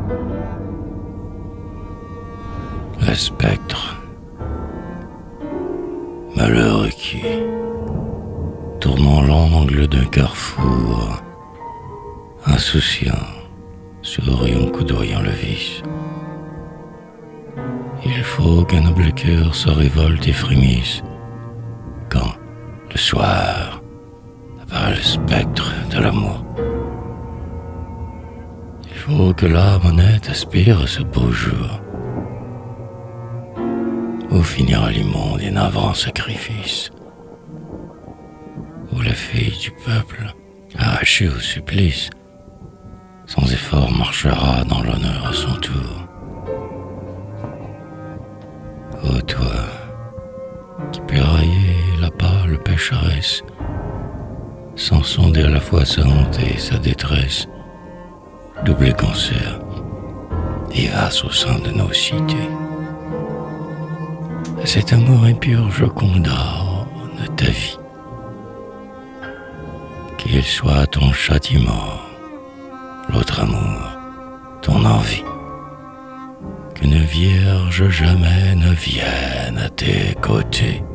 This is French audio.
Le spectre, malheureux qui, tournant l'angle d'un carrefour, insouciant, souriant, coudoyant le vice. Il faut qu'un noble cœur se révolte et frémisse quand, le soir, apparaît le spectre de l'amour. Il faut que l'âme honnête aspire à ce beau jour où finira l'immonde et navrant sacrifice, où la fille du peuple, arrachée au supplice, sans effort marchera dans l'honneur à son tour. Ô toi, qui peux railler la pâle pécheresse, sans sonder à la fois sa honte et sa détresse, double cancer, vivace au sein de nos cités. À cet amour impur je condamne ta vie, qu'il soit ton châtiment, l'autre amour, ton envie. Qu'une vierge jamais ne vienne à tes côtés.